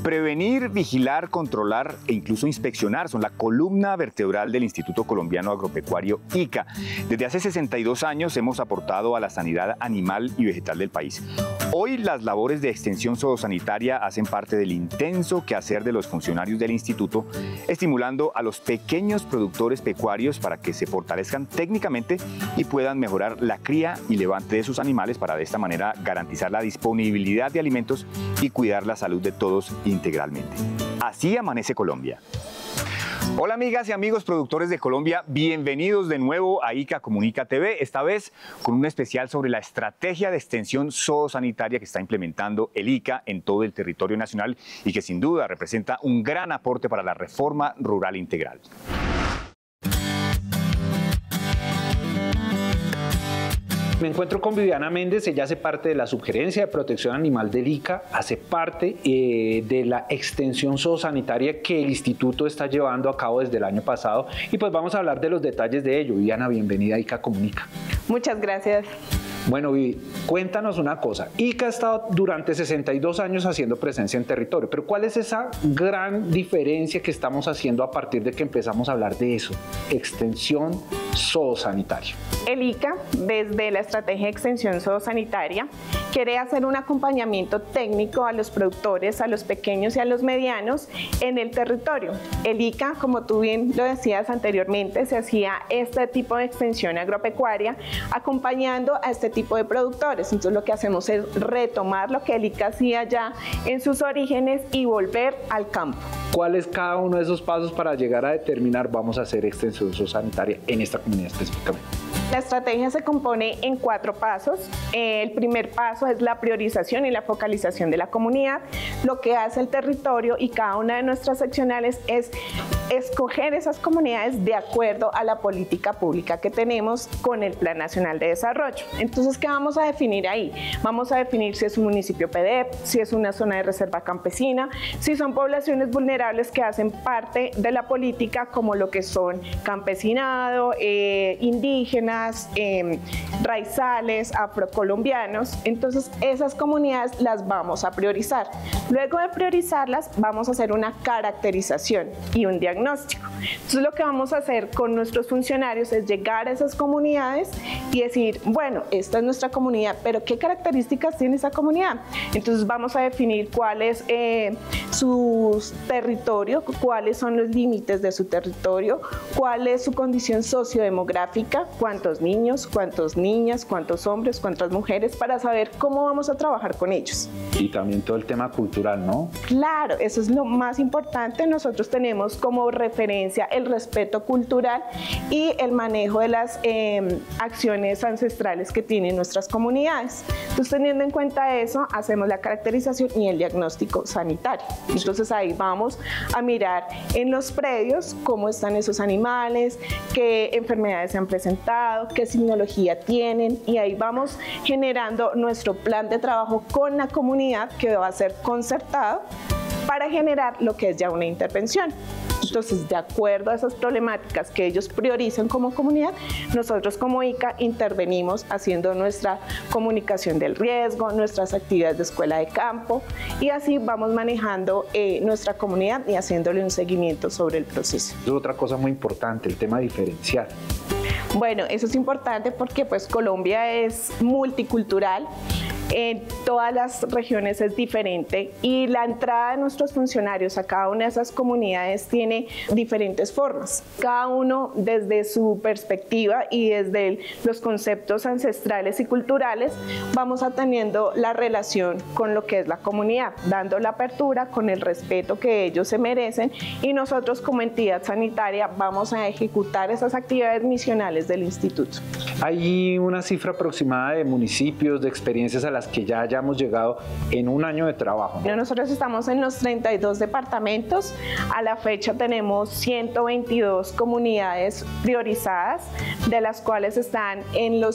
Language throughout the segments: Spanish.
Prevenir, vigilar, controlar e incluso inspeccionar son la columna vertebral del Instituto Colombiano Agropecuario ICA. Desde hace 62 años hemos aportado a la sanidad animal y vegetal del país. Hoy las labores de extensión zoosanitaria hacen parte del intenso quehacer de los funcionarios del instituto, estimulando a los pequeños productores pecuarios para que se fortalezcan técnicamente y puedan mejorar la cría y levante de sus animales para de esta manera garantizar la disponibilidad de alimentos y cuidar la salud de todos integralmente. Así amanece Colombia. Hola amigas y amigos productores de Colombia, bienvenidos de nuevo a ICA Comunica TV, esta vez con un especial sobre la estrategia de extensión zoosanitaria que está implementando el ICA en todo el territorio nacional y que sin duda representa un gran aporte para la reforma rural integral. Me encuentro con Viviana Méndez, ella hace parte de la Subgerencia de Protección Animal del ICA, hace parte de la extensión zoosanitaria que el instituto está llevando a cabo desde el año pasado y pues vamos a hablar de los detalles de ello. Viviana, bienvenida a ICA Comunica. Muchas gracias. Bueno, Vivi, cuéntanos una cosa. ICA ha estado durante 62 años haciendo presencia en territorio, pero ¿cuál es esa gran diferencia que estamos haciendo a partir de que empezamos a hablar de eso? Extensión zoosanitaria. El ICA, desde la estrategia de extensión zoosanitaria, quiere hacer un acompañamiento técnico a los productores, a los pequeños y a los medianos en el territorio. El ICA, como tú bien lo decías anteriormente, se hacía este tipo de extensión agropecuaria acompañando a este tipo de productores. Entonces lo que hacemos es retomar lo que el ICA hacía ya en sus orígenes y volver al campo. ¿Cuál es cada uno de esos pasos para llegar a determinar vamos a hacer extensión zoosanitaria en esta comunidad específicamente? La estrategia se compone en 4 pasos. El primer paso es la priorización y la focalización de la comunidad. Lo que hace el territorio y cada una de nuestras seccionales es escoger esas comunidades de acuerdo a la política pública que tenemos con el Plan Nacional de Desarrollo. Entonces, ¿qué vamos a definir ahí? Vamos a definir si es un municipio PDEP, si es una zona de reserva campesina, si son poblaciones vulnerables que hacen parte de la política, como lo que son campesinado, indígenas, raizales, afrocolombianos. Entonces esas comunidades las vamos a priorizar. Luego de priorizarlas vamos a hacer una caracterización y un diagnóstico. Entonces lo que vamos a hacer con nuestros funcionarios es llegar a esas comunidades y decir, bueno, esta es nuestra comunidad, pero ¿qué características tiene esa comunidad? Entonces vamos a definir cuál es su territorio, cuáles son los límites de su territorio, cuál es su condición sociodemográfica, cuántos niños, cuántas niñas, cuántos hombres, cuántas mujeres, para saber cómo vamos a trabajar con ellos. Y también todo el tema cultural, ¿no? Claro, eso es lo más importante. Nosotros tenemos como referencia el respeto cultural y el manejo de las acciones ancestrales que tienen nuestras comunidades. Entonces, teniendo en cuenta eso, hacemos la caracterización y el diagnóstico sanitario. Entonces, ahí vamos a mirar en los predios cómo están esos animales, qué enfermedades se han presentado, qué signología tienen, y ahí vamos generando nuestro plan de trabajo con la comunidad que va a ser concertado para generar lo que es ya una intervención. Entonces, de acuerdo a esas problemáticas que ellos priorizan como comunidad, nosotros como ICA intervenimos haciendo nuestra comunicación del riesgo, nuestras actividades de escuela de campo, y así vamos manejando nuestra comunidad y haciéndole un seguimiento sobre el proceso. Es otra cosa muy importante, el tema diferencial. Bueno, eso es importante porque pues Colombia es multicultural. En todas las regiones es diferente y la entrada de nuestros funcionarios a cada una de esas comunidades tiene diferentes formas. Cada uno desde su perspectiva y desde los conceptos ancestrales y culturales vamos teniendo la relación con lo que es la comunidad, dando la apertura con el respeto que ellos se merecen, y nosotros como entidad sanitaria vamos a ejecutar esas actividades misionales del instituto. ¿Hay una cifra aproximada de municipios, de experiencias a las que ya hayamos llegado en un año de trabajo? Nosotros estamos en los 32 departamentos. A la fecha tenemos 122 comunidades priorizadas, de las cuales están en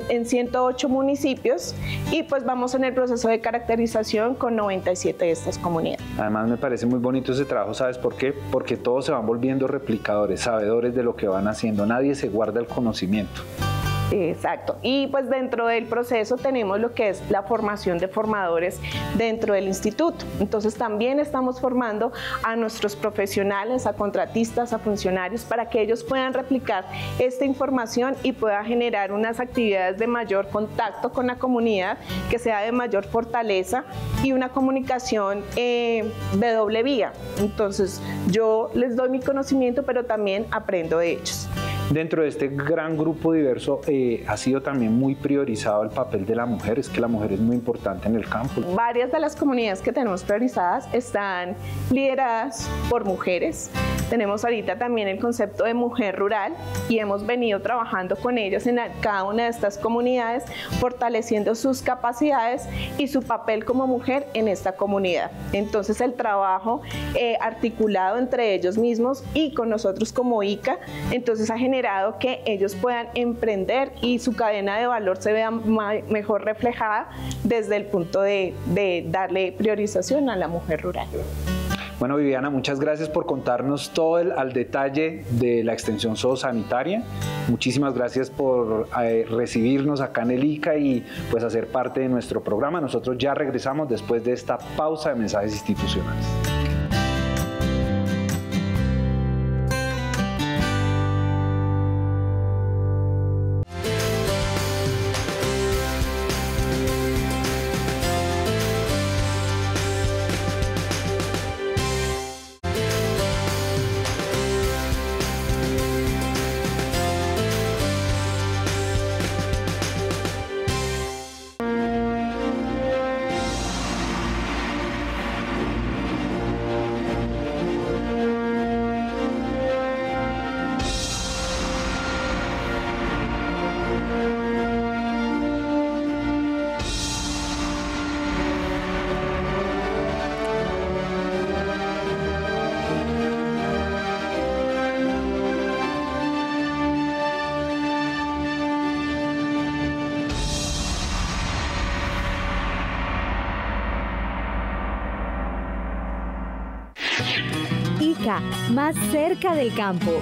108 municipios, y pues vamos en el proceso de caracterización con 97 de estas comunidades. Además me parece muy bonito ese trabajo, ¿sabes por qué? Porque todos se van volviendo replicadores, sabedores de lo que van haciendo, nadie se guarda el conocimiento. Exacto. Y pues dentro del proceso tenemos lo que es la formación de formadores dentro del instituto. Entonces también estamos formando a nuestros profesionales, a contratistas, a funcionarios, para que ellos puedan replicar esta información y pueda generar unas actividades de mayor contacto con la comunidad, que sea de mayor fortaleza y una comunicación de doble vía. Entonces yo les doy mi conocimiento, pero también aprendo de ellos. Dentro de este gran grupo diverso ha sido también muy priorizado el papel de la mujer, es que la mujer es muy importante en el campo. Varias de las comunidades que tenemos priorizadas están lideradas por mujeres. Tenemos ahorita también el concepto de mujer rural y hemos venido trabajando con ellas en cada una de estas comunidades, fortaleciendo sus capacidades y su papel como mujer en esta comunidad. Entonces el trabajo articulado entre ellos mismos y con nosotros como ICA, entonces ha generado que ellos puedan emprender y su cadena de valor se vea mejor reflejada desde el punto de darle priorización a la mujer rural. Bueno, Viviana, muchas gracias por contarnos todo al detalle de la extensión zoosanitaria. Muchísimas gracias por recibirnos acá en el ICA y pues hacer parte de nuestro programa. Nosotros ya regresamos después de esta pausa de mensajes institucionales. ICA, más cerca del campo.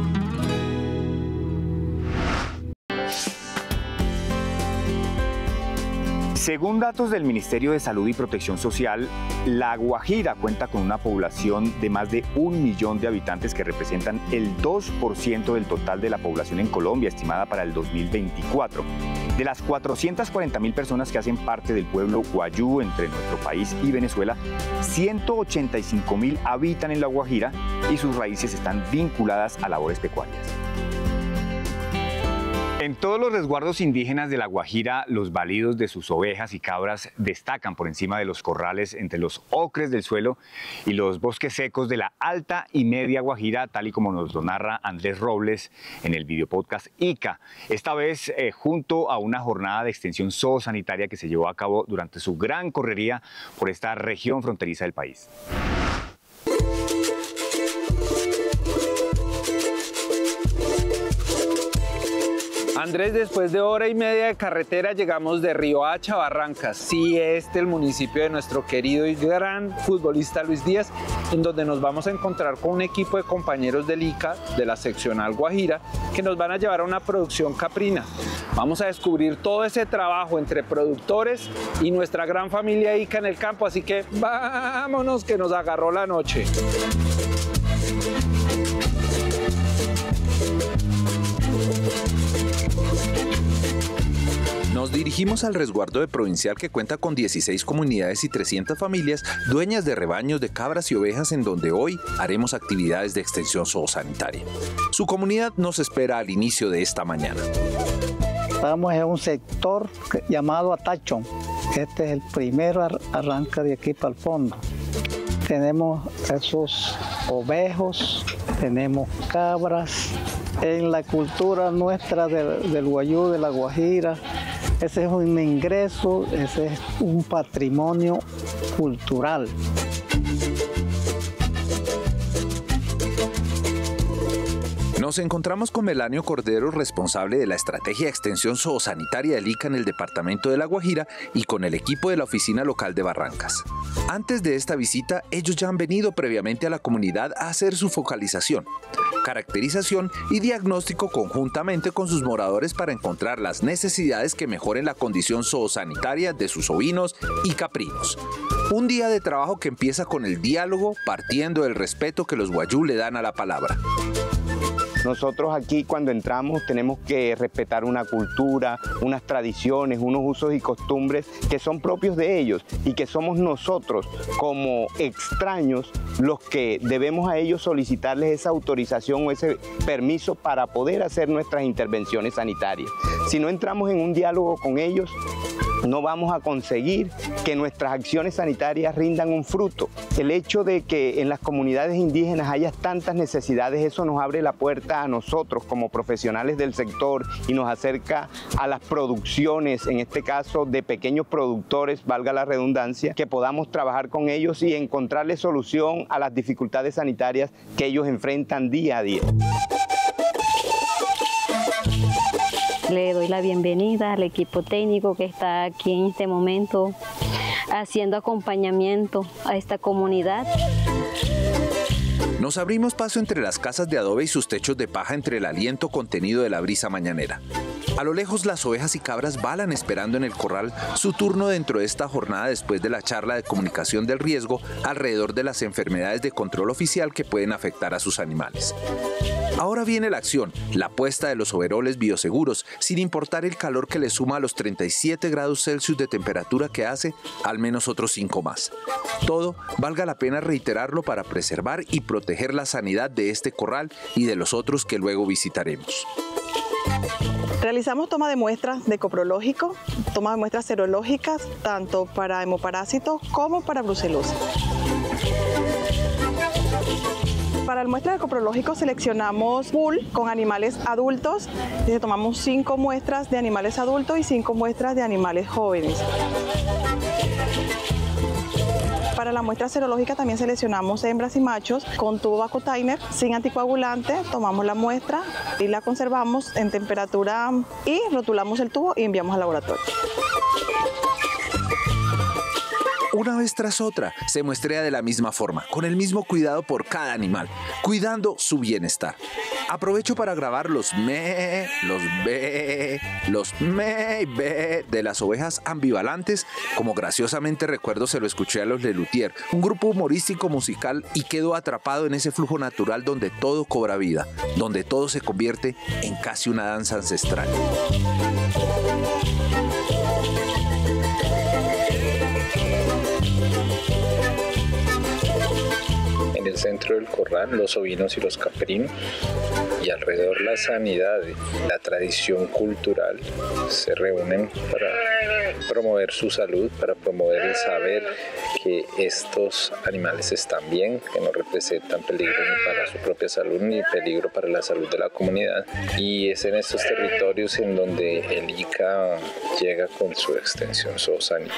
Según datos del Ministerio de Salud y Protección Social, La Guajira cuenta con una población de más de 1 millón de habitantes que representan el 2% del total de la población en Colombia, estimada para el 2024. De las 440.000 personas que hacen parte del pueblo guayú entre nuestro país y Venezuela, 185.000 habitan en La Guajira y sus raíces están vinculadas a labores pecuarias. En todos los resguardos indígenas de La Guajira, los balidos de sus ovejas y cabras destacan por encima de los corrales entre los ocres del suelo y los bosques secos de la Alta y Media Guajira, tal y como nos lo narra Andrés Robles en el videopodcast ICA. Esta vez junto a una jornada de extensión zoosanitaria que se llevó a cabo durante su gran correría por esta región fronteriza del país. Andrés, después de hora y media de carretera llegamos de Riohacha a Barrancas, sí, el municipio de nuestro querido y gran futbolista Luis Díaz, en donde nos vamos a encontrar con un equipo de compañeros del ICA, de la seccional Guajira, que nos van a llevar a una producción caprina. Vamos a descubrir todo ese trabajo entre productores y nuestra gran familia ICA en el campo, así que vámonos que nos agarró la noche. Nos dirigimos al resguardo de Provincial, que cuenta con 16 comunidades y 300 familias dueñas de rebaños de cabras y ovejas, en donde hoy haremos actividades de extensión zoosanitaria. Su comunidad nos espera al inicio de esta mañana. Estamos en un sector llamado Atacho. Este es el primer arranca de aquí para el fondo. Tenemos esos ovejos, tenemos cabras. En la cultura nuestra del guayú, de La Guajira, ese es un ingreso, ese es un patrimonio cultural. Nos encontramos con Melanio Cordero, responsable de la estrategia de extensión zoosanitaria del ICA en el departamento de La Guajira, y con el equipo de la oficina local de Barrancas. Antes de esta visita, ellos ya han venido previamente a la comunidad a hacer su focalización. caracterización y diagnóstico conjuntamente con sus moradores para encontrar las necesidades que mejoren la condición zoosanitaria de sus ovinos y caprinos. Un día de trabajo que empieza con el diálogo, partiendo del respeto que los guayú le dan a la palabra. Nosotros aquí cuando entramos tenemos que respetar una cultura, unas tradiciones, unos usos y costumbres que son propios de ellos y que somos nosotros como extraños los que debemos a ellos solicitarles esa autorización o ese permiso para poder hacer nuestras intervenciones sanitarias. Si no entramos en un diálogo con ellos, no vamos a conseguir que nuestras acciones sanitarias rindan un fruto. El hecho de que en las comunidades indígenas haya tantas necesidades, eso nos abre la puerta a nosotros como profesionales del sector y nos acerca a las producciones, en este caso de pequeños productores, valga la redundancia, que podamos trabajar con ellos y encontrarle solución a las dificultades sanitarias que ellos enfrentan día a día. Le doy la bienvenida al equipo técnico que está aquí en este momento haciendo acompañamiento a esta comunidad. Nos abrimos paso entre las casas de adobe y sus techos de paja entre el aliento contenido de la brisa mañanera. A lo lejos las ovejas y cabras balan esperando en el corral su turno dentro de esta jornada después de la charla de comunicación del riesgo alrededor de las enfermedades de control oficial que pueden afectar a sus animales. Ahora viene la acción, la puesta de los overoles bioseguros, sin importar el calor que le suma a los 37 grados Celsius de temperatura que hace, al menos otros 5 más. Todo, valga la pena reiterarlo, para preservar y proteger la sanidad de este corral y de los otros que luego visitaremos. Realizamos toma de muestras de coprológico, toma de muestras serológicas, tanto para hemoparásitos como para brucelosis. Para el muestra de coprológico seleccionamos pool con animales adultos, tomamos 5 muestras de animales adultos y 5 muestras de animales jóvenes. Para la muestra serológica también seleccionamos hembras y machos con tubo vacuotainer sin anticoagulante, tomamos la muestra y la conservamos en temperatura y rotulamos el tubo y enviamos al laboratorio. Una vez tras otra, se muestrea de la misma forma, con el mismo cuidado por cada animal, cuidando su bienestar. Aprovecho para grabar los me, los be, los me y be de las ovejas ambivalentes, como graciosamente recuerdo se lo escuché a los Lelutier, un grupo humorístico musical, y quedo atrapado en ese flujo natural donde todo cobra vida, donde todo se convierte en casi una danza ancestral. En el centro del corral, los ovinos y los caprinos, y alrededor la sanidad y la tradición cultural se reúnen para promover su salud, para promover el saber que estos animales están bien, que no representan peligro ni para su propia salud ni peligro para la salud de la comunidad. Y es en estos territorios en donde el ICA llega con su extensión zoosanitaria.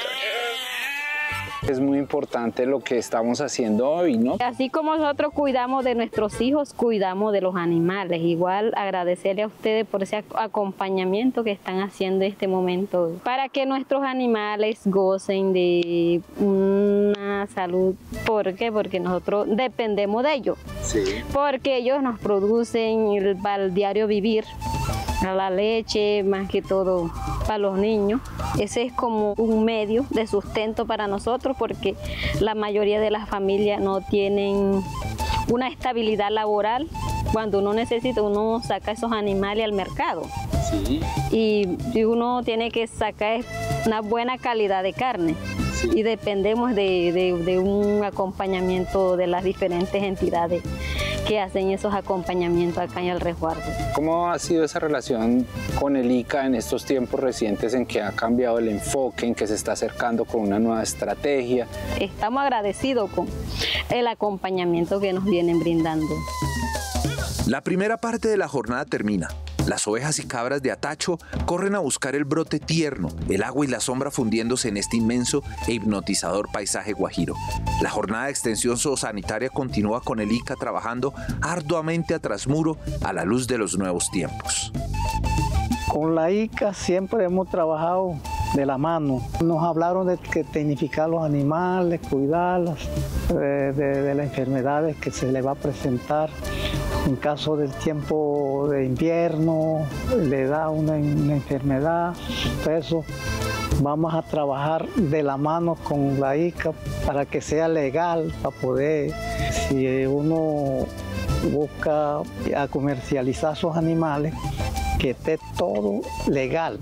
Es muy importante lo que estamos haciendo hoy, ¿no? Así como nosotros cuidamos de nuestros hijos, cuidamos de los animales. Igual agradecerle a ustedes por ese acompañamiento que están haciendo en este momento para que nuestros animales gocen de una salud. ¿Por qué? Porque nosotros dependemos de ellos. Sí. Porque ellos nos producen para el diario vivir, la leche, más que todo para los niños. Ese es como un medio de sustento para nosotros, porque la mayoría de las familias no tienen una estabilidad laboral. Cuando uno necesita, uno saca esos animales al mercado. Sí. Y uno tiene que sacar una buena calidad de carne. Sí. Y dependemos de un acompañamiento de las diferentes entidades que hacen esos acompañamientos acá en el resguardo. ¿Cómo ha sido esa relación con el ICA en estos tiempos recientes en que ha cambiado el enfoque, en que se está acercando con una nueva estrategia? Estamos agradecidos con el acompañamiento que nos vienen brindando. La primera parte de la jornada termina. Las ovejas y cabras de Atacho corren a buscar el brote tierno, el agua y la sombra fundiéndose en este inmenso e hipnotizador paisaje guajiro. La jornada de extensión zoosanitaria continúa con el ICA trabajando arduamente a trasmuro a la luz de los nuevos tiempos. Con la ICA siempre hemos trabajado de la mano. Nos hablaron de que tecnificar los animales, cuidarlos de las enfermedades que se les va a presentar. En caso del tiempo de invierno, le da una enfermedad, por eso vamos a trabajar de la mano con la ICA para que sea legal, para poder, si uno busca a comercializar sus animales, que esté todo legal.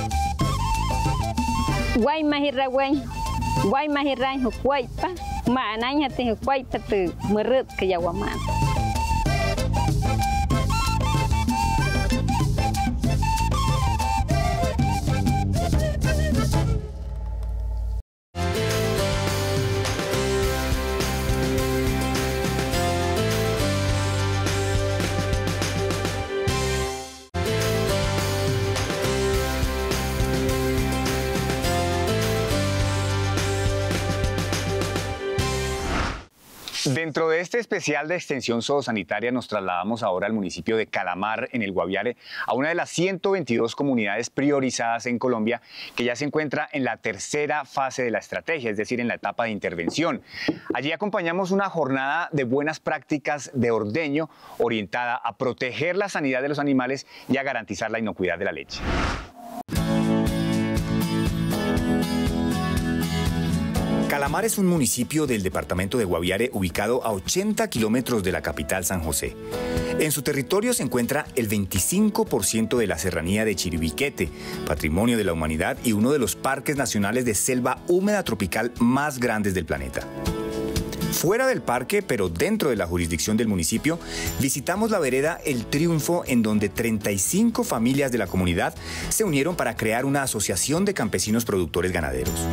Guay mahirra guay, guay mahirra guaypa, maanaña te guaypa te murut que ya guaman. Dentro de este especial de extensión zoosanitaria nos trasladamos ahora al municipio de Calamar, en el Guaviare, a una de las 122 comunidades priorizadas en Colombia que ya se encuentra en la tercera fase de la estrategia, es decir, en la etapa de intervención. Allí acompañamos una jornada de buenas prácticas de ordeño orientada a proteger la sanidad de los animales y a garantizar la inocuidad de la leche. Calamar es un municipio del departamento de Guaviare ubicado a 80 kilómetros de la capital San José. En su territorio se encuentra el 25% de la serranía de Chiribiquete, patrimonio de la humanidad y uno de los parques nacionales de selva húmeda tropical más grandes del planeta. Fuera del parque, pero dentro de la jurisdicción del municipio, visitamos la vereda El Triunfo, en donde 35 familias de la comunidad se unieron para crear una asociación de campesinos productores ganaderos.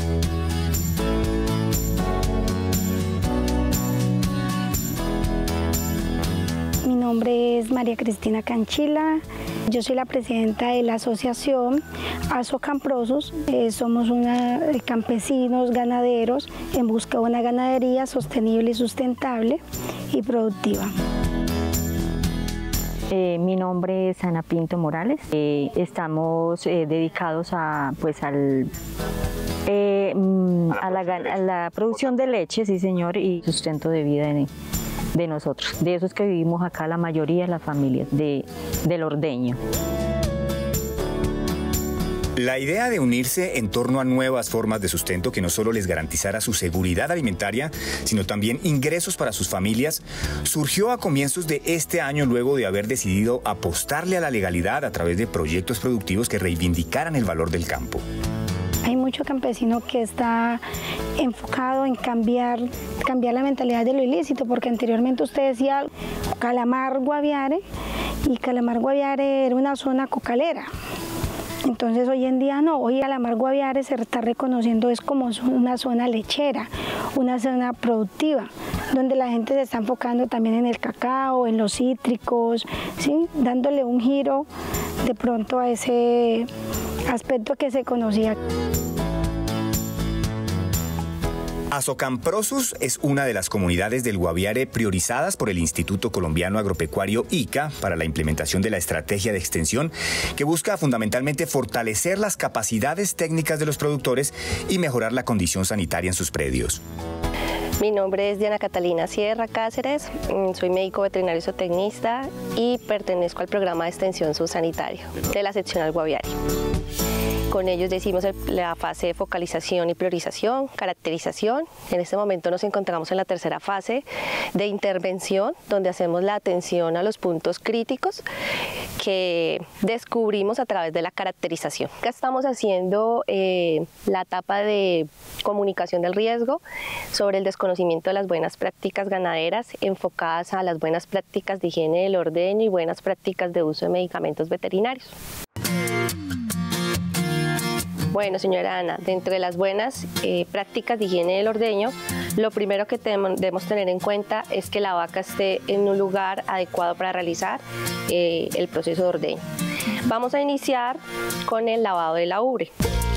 Mi nombre es María Cristina Canchila, yo soy la presidenta de la asociación Asocamprosos. Somos campesinos ganaderos en busca de una ganadería sostenible y sustentable y productiva. Mi nombre es Ana Pinto Morales, estamos dedicados a la producción de leche, sí señor, y sustento de vida de nosotros. De eso es que vivimos acá la mayoría de las familias del ordeño. La idea de unirse en torno a nuevas formas de sustento que no solo les garantizara su seguridad alimentaria, sino también ingresos para sus familias, surgió a comienzos de este año luego de haber decidido apostarle a la legalidad a través de proyectos productivos que reivindicaran el valor del campo. Hay mucho campesino que está enfocado en cambiar la mentalidad de lo ilícito, porque anteriormente usted decía Calamar Guaviare, y Calamar Guaviare era una zona cocalera. Entonces hoy en día no, hoy Calamar Guaviare se está reconociendo es como una zona lechera, una zona productiva, donde la gente se está enfocando también en el cacao, en los cítricos, ¿sí? Dándole un giro de pronto a ese aspecto que se conocía. Asocamprosos es una de las comunidades del Guaviare priorizadas por el Instituto Colombiano Agropecuario ICA para la implementación de la estrategia de extensión que busca fundamentalmente fortalecer las capacidades técnicas de los productores y mejorar la condición sanitaria en sus predios. Mi nombre es Diana Catalina Sierra Cáceres, soy médico veterinario zootecnista y pertenezco al programa de extensión zoosanitario de la seccional Guaviare. Con ellos decimos la fase de focalización y priorización, caracterización. En este momento nos encontramos en la tercera fase de intervención, donde hacemos la atención a los puntos críticos que descubrimos a través de la caracterización. Acá estamos haciendo la etapa de comunicación del riesgo sobre el desconocimiento de las buenas prácticas ganaderas enfocadas a las buenas prácticas de higiene del ordeño y buenas prácticas de uso de medicamentos veterinarios. Bueno, señora Ana, dentro de las buenas prácticas de higiene del ordeño, lo primero que debemos tener en cuenta es que la vaca esté en un lugar adecuado para realizar el proceso de ordeño. Vamos a iniciar con el lavado de la ubre.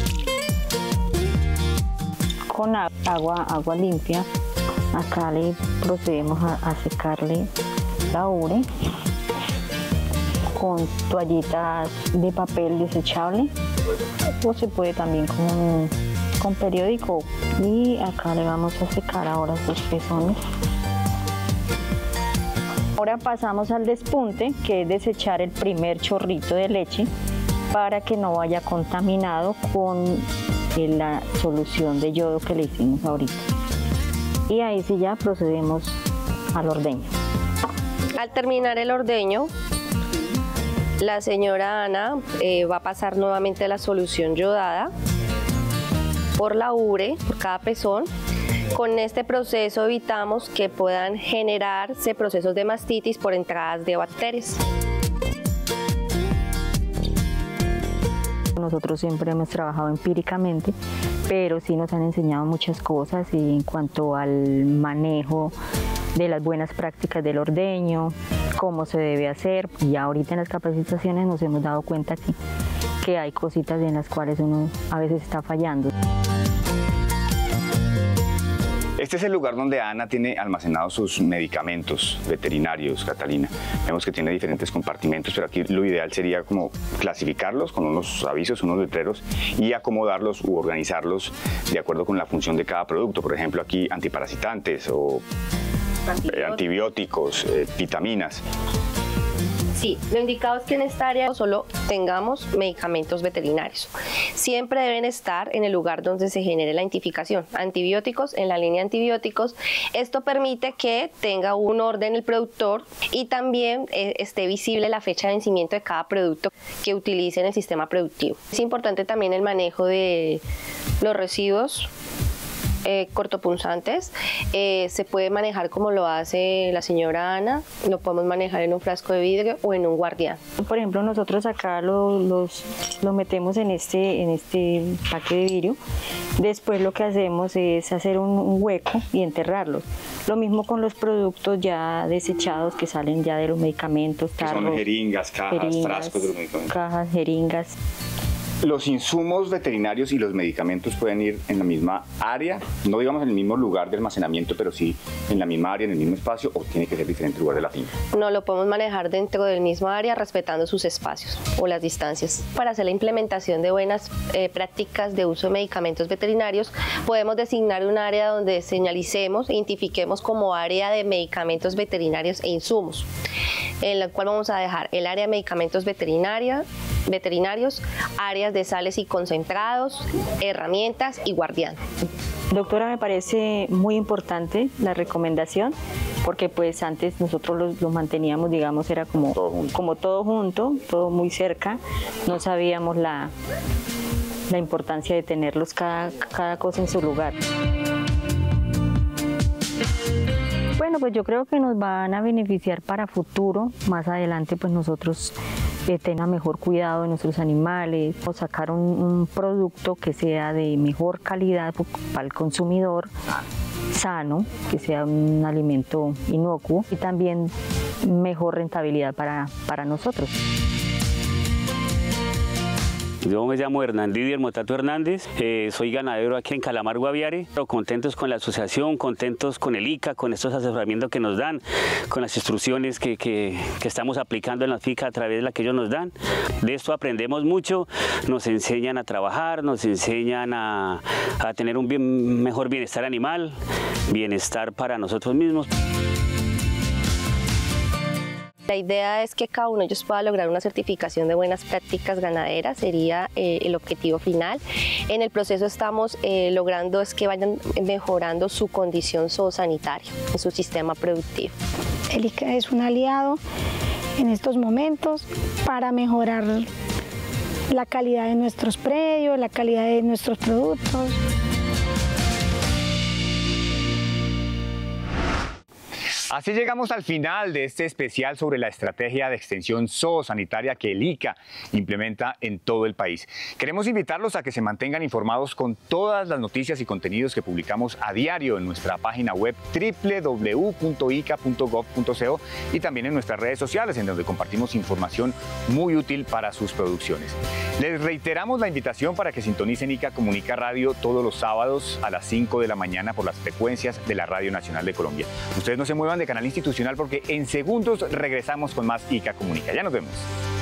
Con agua limpia, acá le procedemos a secarle la ubre con toallitas de papel desechable, o se puede también con periódico, y acá le vamos a secar ahora sus pezones. Ahora pasamos al despunte, que es desechar el primer chorrito de leche para que no vaya contaminado con la solución de yodo que le hicimos ahorita. Y ahí sí ya procedemos al ordeño. Al terminar el ordeño, la señora Ana va a pasar nuevamente la solución yodada por la ubre, por cada pezón. Con este proceso evitamos que puedan generarse procesos de mastitis por entradas de bacterias. Nosotros siempre hemos trabajado empíricamente, pero sí nos han enseñado muchas cosas en cuanto al manejo de las buenas prácticas del ordeño, cómo se debe hacer. Y ahorita en las capacitaciones nos hemos dado cuenta que hay cositas en las cuales uno a veces está fallando. Este es el lugar donde Ana tiene almacenados sus medicamentos veterinarios, Catalina. Vemos que tiene diferentes compartimentos, pero aquí lo ideal sería como clasificarlos con unos avisos, unos letreros y acomodarlos u organizarlos de acuerdo con la función de cada producto. Por ejemplo, aquí antiparasitantes o antibióticos, vitaminas. Sí, lo indicado es que en esta área solo tengamos medicamentos veterinarios. Siempre deben estar en el lugar donde se genere la identificación. Antibióticos en la línea de antibióticos. Esto permite que tenga un orden el productor y también esté visible la fecha de vencimiento de cada producto que utilice en el sistema productivo. Es importante también el manejo de los residuos cortopunzantes. Se puede manejar como lo hace la señora Ana, lo podemos manejar en un frasco de vidrio o en un guardián. Por ejemplo, nosotros acá los metemos en este paque de vidrio. Después lo que hacemos es hacer un hueco y enterrarlos. Lo mismo con los productos ya desechados que salen ya de los medicamentos, tarros, son jeringas, cajas, frascos de los medicamentos. Cajas, jeringas. ¿Los insumos veterinarios y los medicamentos pueden ir en la misma área? No digamos en el mismo lugar de almacenamiento, pero sí en la misma área, en el mismo espacio, o tiene que ser diferente lugar de la finca. No, lo podemos manejar dentro del mismo área respetando sus espacios o las distancias. Para hacer la implementación de buenas prácticas de uso de medicamentos veterinarios, podemos designar un área donde señalicemos, identifiquemos como área de medicamentos veterinarios e insumos, en la cual vamos a dejar el área de medicamentos veterinarios, áreas de sales y concentrados, herramientas y guardián. Doctora, me parece muy importante la recomendación, porque pues antes nosotros lo manteníamos, digamos, era como todo junto, todo muy cerca, no sabíamos la importancia de tenerlos cada cosa en su lugar. Bueno, pues yo creo que nos van a beneficiar para futuro. Más adelante pues nosotros tengan mejor cuidado de nuestros animales, o sacar un producto que sea de mejor calidad para el consumidor, sano, que sea un alimento inocuo y también mejor rentabilidad para nosotros. Yo me llamo Hernán Didier Motato Hernández, soy ganadero aquí en Calamar Guaviare, pero contentos con la asociación, contentos con el ICA, con estos asesoramientos que nos dan, con las instrucciones que estamos aplicando en la finca a través de la que ellos nos dan. De esto aprendemos mucho, nos enseñan a trabajar, nos enseñan a tener un mejor bienestar animal, bienestar para nosotros mismos. La idea es que cada uno de ellos pueda lograr una certificación de buenas prácticas ganaderas, sería el objetivo final. En el proceso estamos logrando es que vayan mejorando su condición zoosanitaria en su sistema productivo. El ICA es un aliado en estos momentos para mejorar la calidad de nuestros predios, la calidad de nuestros productos. Así llegamos al final de este especial sobre la estrategia de extensión zoosanitaria que el ICA implementa en todo el país. Queremos invitarlos a que se mantengan informados con todas las noticias y contenidos que publicamos a diario en nuestra página web www.ica.gov.co y también en nuestras redes sociales, en donde compartimos información muy útil para sus producciones. Les reiteramos la invitación para que sintonicen ICA Comunica Radio todos los sábados a las 5 de la mañana por las frecuencias de la Radio Nacional de Colombia. Ustedes no se muevan de canal institucional porque en segundos regresamos con más ICA Comunica. Ya nos vemos.